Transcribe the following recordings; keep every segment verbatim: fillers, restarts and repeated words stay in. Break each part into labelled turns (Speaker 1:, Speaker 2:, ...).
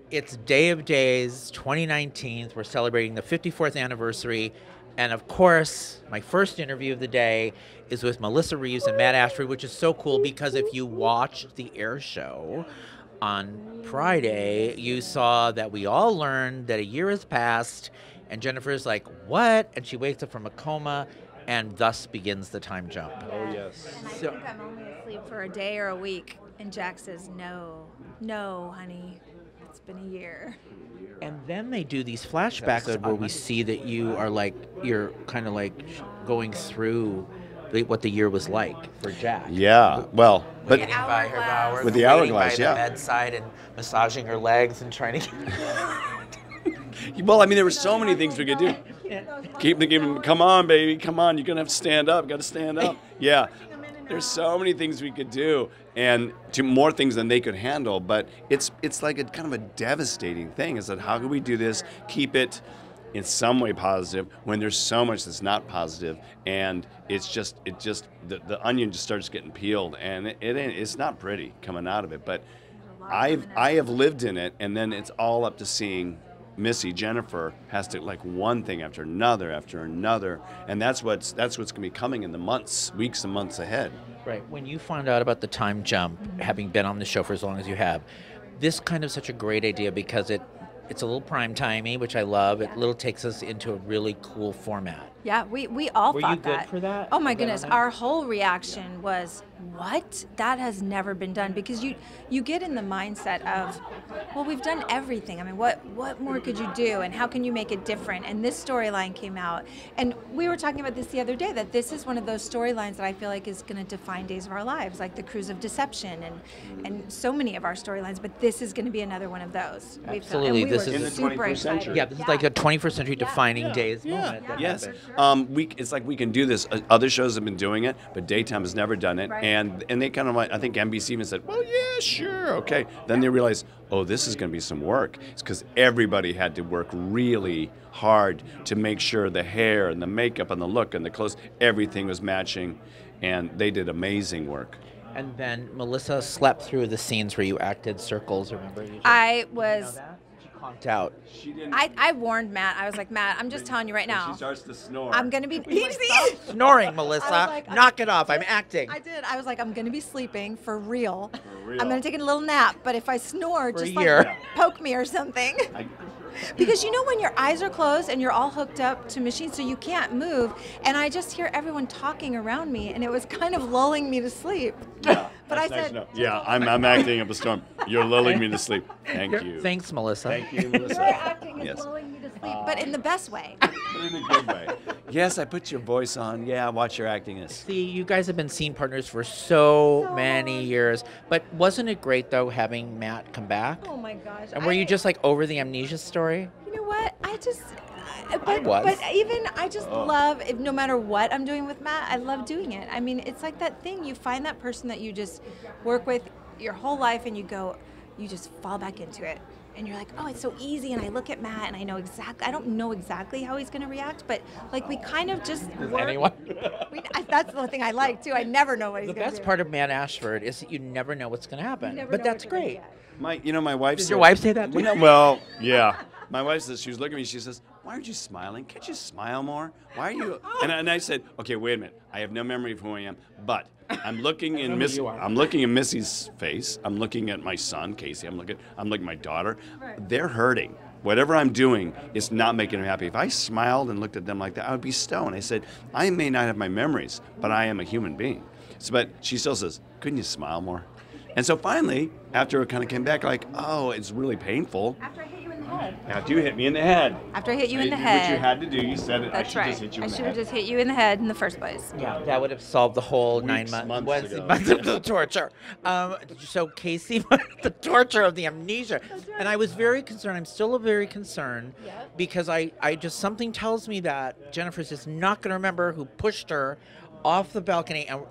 Speaker 1: It's Day of Days, twenty nineteen. We're celebrating the fifty-fourth anniversary. And of course, my first interview of the day is with Melissa Reeves and Matt Ashford, which is so cool because if you watched the air show on Friday, you saw that we all learned that a year has passed, and Jennifer's like, what? And she wakes up from a coma, and thus begins the time jump.
Speaker 2: Oh, yes.
Speaker 3: And I
Speaker 1: So-
Speaker 3: think I'm only asleep for a day or a week. And Jack says, no, no, honey, it's been a year.
Speaker 1: And then they do these flashbacks where we see that you are like, you're kind of like going through the, what the year was like for Jack.
Speaker 2: Yeah, well, but
Speaker 1: Waiting by her hours,
Speaker 2: With the
Speaker 1: waiting
Speaker 2: hourglass,
Speaker 1: by the
Speaker 2: yeah.
Speaker 1: bedside and massaging her legs and trying to.
Speaker 2: well, I mean, there were so many things we could do. Keep the game. Come on, baby. Come on. You're gonna have to stand up. Got to stand up. Yeah. There's so many things we could do, and to more things than they could handle. But it's it's like a kind of a devastating thing. Is that how can we do this? Keep it in some way positive when there's so much that's not positive, and it's just it just the, the onion just starts getting peeled, and it, it ain't, it's not pretty coming out of it. But I've I have lived in it, and then it's all up to seeing. Missy, Jennifer, has to like one thing after another after another, and that's what's that's what's going to be coming in the months, weeks, and months ahead.
Speaker 1: Right. When you found out about the time jump, having been on the show for as long as you have, this kind of such a great idea because it it's a little prime timey, which I love. It little takes us into a really cool format.
Speaker 3: Yeah, we, we all
Speaker 1: Were
Speaker 3: thought
Speaker 1: you good
Speaker 3: that.
Speaker 1: for that?
Speaker 3: Oh my
Speaker 1: Was that
Speaker 3: goodness,
Speaker 1: on there?
Speaker 3: our whole reaction was, what? That has never been done, because you you get in the mindset of, well, we've done everything. I mean, what what more could you do, and how can you make it different? And this storyline came out, and we were talking about this the other day, that this is one of those storylines that I feel like is going to define days of our lives, like the Cruise of Deception, and and so many of our storylines. But this is going to be another one of those. We felt-
Speaker 1: Absolutely,
Speaker 3: and we
Speaker 1: this
Speaker 3: were
Speaker 1: is- In
Speaker 2: the
Speaker 3: super
Speaker 2: twenty-first
Speaker 3: excited.
Speaker 2: century.
Speaker 1: Yeah, this is like a twenty-first century defining days
Speaker 2: Yeah.
Speaker 1: moment. that
Speaker 2: Yes.
Speaker 1: happened.
Speaker 2: Um, we it's like we can do this. Uh, Other shows have been doing it, but daytime has never done it.
Speaker 3: Right.
Speaker 2: And and they kind of like I think N B C even said, well, yeah, sure, okay. Then they realized, oh, this is going to be some work. It's because everybody had to work really hard to make sure the hair and the makeup and the look and the clothes, everything was matching, and they did amazing work.
Speaker 1: And then Melissa slept through the scenes where you acted circles. Remember? You
Speaker 3: I
Speaker 1: You know
Speaker 3: was.
Speaker 1: that? She conked out.
Speaker 2: She didn't.
Speaker 3: I, I warned Matt. I was like, Matt, I'm just telling you right now.
Speaker 2: She starts to snore.
Speaker 3: I'm gonna be. He's
Speaker 1: Snoring, Melissa.
Speaker 3: like, I-
Speaker 1: Knock it off. I'm acting.
Speaker 3: I did. I was like, I'm gonna be sleeping for real.
Speaker 2: For real.
Speaker 3: I'm gonna take a little nap, but if I snore,
Speaker 1: For a
Speaker 3: just
Speaker 1: year.
Speaker 3: like poke me or something.
Speaker 2: I,
Speaker 3: Because you know when your eyes are closed and you're all hooked up to machines, so you can't move, and I just hear everyone talking around me, and it was kind of lulling me to sleep.
Speaker 2: yeah,
Speaker 3: But I
Speaker 2: that's nice
Speaker 3: said,
Speaker 2: to know. yeah, I'm, I'm acting up a storm. You're lulling me to sleep. Thank you.
Speaker 1: Thanks, Melissa.
Speaker 2: Thank you, Melissa.
Speaker 3: Your acting is
Speaker 2: Yes.
Speaker 3: lulling me to sleep, but in the best way.
Speaker 2: But in a good way. Yes, I put your voice on. Yeah, watch your acting is.
Speaker 1: See, you guys have been scene partners for so,
Speaker 3: So
Speaker 1: many
Speaker 3: long.
Speaker 1: years. But wasn't it great, though, having Matt come back?
Speaker 3: Oh my gosh.
Speaker 1: And were
Speaker 3: I-
Speaker 1: you just like over the amnesia story?
Speaker 3: You know what? I just. I- But,
Speaker 1: was.
Speaker 3: but even I just
Speaker 2: Oh.
Speaker 3: love, if, no matter what I'm doing with Matt, I love doing it. I mean, it's like that thing, you find that person that you just work with your whole life, and you go, you just fall back into it. And you're like, oh, it's so easy. And I look at Matt, and I know exactly, I don't know exactly how he's going to react, but like we kind of just work.
Speaker 1: Anyone?
Speaker 3: We, I, that's the thing I like too. I never know what he's
Speaker 1: The
Speaker 3: going to do.
Speaker 1: best part of Matt Ashford is that you never know what's going to happen.
Speaker 3: You never
Speaker 1: But
Speaker 3: know
Speaker 1: that's
Speaker 3: what you're gonna
Speaker 1: great.
Speaker 3: get.
Speaker 2: My, you know, my wife.
Speaker 1: Did
Speaker 2: said,
Speaker 1: your wife say that to you?
Speaker 2: Well, yeah. My wife says she was looking at me. She says, "Why aren't you smiling? Can't you smile more? Why are you?" And, I- and I said, "Okay, wait a minute. I have no memory of who I am, but I'm looking in
Speaker 1: who
Speaker 2: Miss.
Speaker 1: you are.
Speaker 2: I'm looking in Missy's face. I'm looking at my son Casey. I'm looking. I'm looking at my daughter.
Speaker 3: Right.
Speaker 2: They're hurting. Whatever I'm doing is not making them happy. If I smiled and looked at them like that, I would be stoned." I said, "I may not have my memories, but I am a human being." So, but she still says, "Couldn't you smile more?" And so finally, after it kind of came back, like, "Oh, it's really painful."
Speaker 3: After I hit you in the head.
Speaker 2: After you hit me in the head.
Speaker 3: After I hit you in
Speaker 2: You
Speaker 3: the
Speaker 2: did
Speaker 3: head.
Speaker 2: What you had to do, you said it.
Speaker 3: That's
Speaker 2: I should
Speaker 3: right.
Speaker 2: just hit you
Speaker 3: I
Speaker 2: in the
Speaker 3: should
Speaker 2: head.
Speaker 3: have just hit you in the head in the first place.
Speaker 1: Yeah, that would have solved the whole nine
Speaker 2: Weeks,
Speaker 1: months,
Speaker 2: months
Speaker 1: was-
Speaker 2: ago.
Speaker 1: months of the torture. Um, so Casey, the torture of the amnesia, and I was very concerned. I'm still very concerned
Speaker 3: Yep.
Speaker 1: because I, I just something tells me that Jennifer's just not going to remember who pushed her off the balcony and.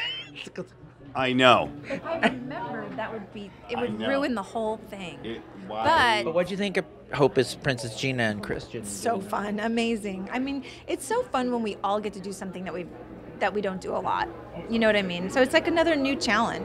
Speaker 2: I know.
Speaker 3: If I remembered, that would be, it
Speaker 2: I
Speaker 3: would
Speaker 2: know.
Speaker 3: ruin the whole thing.
Speaker 2: It,
Speaker 3: But-
Speaker 1: But what'd you think of Hope as Princess Gina and Christian?
Speaker 3: So fun, amazing. I mean, it's so fun when we all get to do something that we that we don't do a lot. You know what I mean? So it's like another new challenge.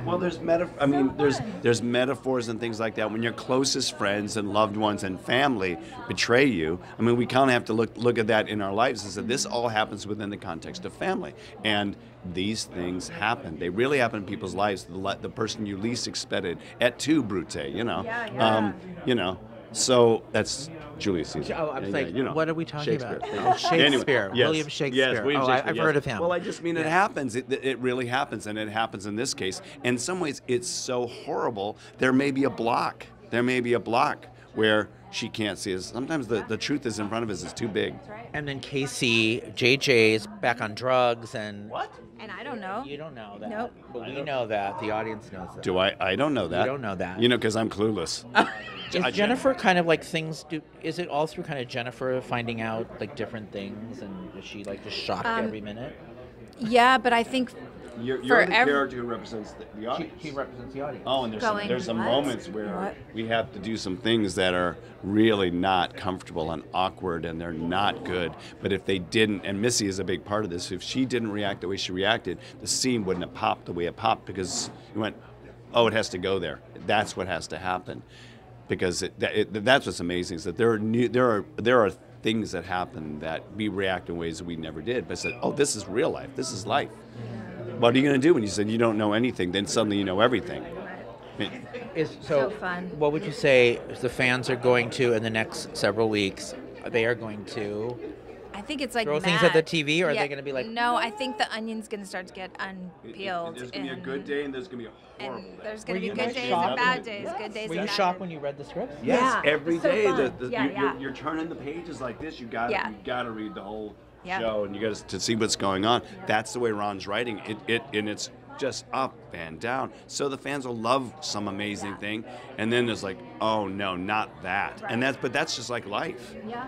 Speaker 2: Well, there's meta. I mean, there's there's metaphors and things like that. When your closest friends and loved ones and family betray you, I mean, we kind of have to look look at that in our lives and say this all happens within the context of family, and these things happen. They really happen in people's lives. The, le- the person you least expected, et tu, Brute. You know,
Speaker 3: Yeah, yeah.
Speaker 2: Um, you know. So that's Julius Caesar.
Speaker 1: Oh, I was
Speaker 2: Yeah,
Speaker 1: like,
Speaker 2: yeah, you know,
Speaker 1: what are we talking about?
Speaker 2: Shakespeare.
Speaker 1: Oh, Shakespeare.
Speaker 2: Anyway, yes,
Speaker 1: William Shakespeare.
Speaker 2: Yes, William
Speaker 1: oh, I,
Speaker 2: Shakespeare,
Speaker 1: I've
Speaker 2: yes.
Speaker 1: heard of him.
Speaker 2: Well, I just mean it happens. It, it really happens, and it happens in this case. In some ways, it's so horrible. There may be a block. There may be a block where she can't see us. Sometimes the, the truth is in front of us is too big.
Speaker 3: That's right.
Speaker 1: And then Casey, J J's back on drugs, and
Speaker 2: What?
Speaker 3: And I don't know.
Speaker 1: you don't know that.
Speaker 3: Nope.
Speaker 1: But we know that. The audience knows that.
Speaker 2: Do I? I don't know that.
Speaker 1: don't know that.
Speaker 2: You know, because I'm clueless.
Speaker 1: Is
Speaker 2: I-
Speaker 1: Jennifer kind of like things do? Is it all through kind of Jennifer finding out like different things, and is she like just shocked
Speaker 3: Um,
Speaker 1: every minute?
Speaker 3: Yeah, but I think
Speaker 2: You're,
Speaker 3: For
Speaker 2: you're the
Speaker 3: ev-
Speaker 2: character who represents the, the
Speaker 1: She,
Speaker 2: audience.
Speaker 1: she represents the audience.
Speaker 2: Oh, and there's some,
Speaker 3: Going,
Speaker 2: there's some
Speaker 3: "What?
Speaker 2: moments where
Speaker 3: What?"
Speaker 2: we have to do some things that are really not comfortable and awkward, and they're not good. But if they didn't, and Missy is a big part of this, if she didn't react the way she reacted, the scene wouldn't have popped the way it popped, because you went, oh, it has to go there. That's what has to happen, because it, that, it, that's what's amazing is that there are new, there are there are things that happen that we react in ways that we never did. But said, oh, this is real life. This is life. What are you going to do when you said you don't know anything? Then suddenly you know everything. I mean,
Speaker 1: Is so,
Speaker 3: So fun.
Speaker 1: What would you say the fans are going to in the next several weeks? They are going to.
Speaker 3: I think it's like
Speaker 1: Throw things
Speaker 3: mad.
Speaker 1: at the T V, or are they
Speaker 3: Yeah,
Speaker 1: gonna be like-
Speaker 3: No, I think the onion's gonna start to get
Speaker 2: it- it-
Speaker 3: unpeeled.
Speaker 2: there's going to be a
Speaker 3: and-
Speaker 2: good day and there's going to be a horrible
Speaker 3: And
Speaker 2: day.
Speaker 3: there's
Speaker 1: Were
Speaker 3: gonna be
Speaker 1: you
Speaker 3: good
Speaker 1: guys
Speaker 3: days
Speaker 1: shocked?
Speaker 3: and bad days. Good days
Speaker 1: Were
Speaker 3: and
Speaker 1: you
Speaker 3: bad
Speaker 1: shocked
Speaker 3: days.
Speaker 1: when you read the script?
Speaker 2: Yes,
Speaker 3: Yeah,
Speaker 2: every
Speaker 3: it's so
Speaker 2: day.
Speaker 3: fun.
Speaker 2: The, the,
Speaker 3: Yeah,
Speaker 2: you,
Speaker 3: yeah.
Speaker 2: You're, you're turning the pages like this. You got
Speaker 3: Yeah.
Speaker 2: you got to read the whole
Speaker 3: Yeah.
Speaker 2: show, and you got to see what's going on. That's the way Ron's writing it. It and it's just up and down. So the fans will love some amazing
Speaker 3: Yeah.
Speaker 2: thing, and then there's like, oh no, not that.
Speaker 3: Right.
Speaker 2: And that's but that's just like life.
Speaker 3: Yeah,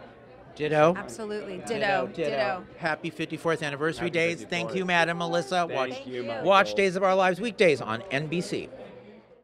Speaker 1: Ditto.
Speaker 3: absolutely. Ditto. Ditto.
Speaker 1: Happy fifty-fourth anniversary
Speaker 2: Happy
Speaker 1: days.
Speaker 2: fifty-fourth.
Speaker 1: Thank you, Madam Melissa.
Speaker 2: Thank
Speaker 1: Watch,
Speaker 2: you,
Speaker 3: you.
Speaker 1: watch
Speaker 2: Michael.
Speaker 1: Days of Our Lives weekdays on N B C.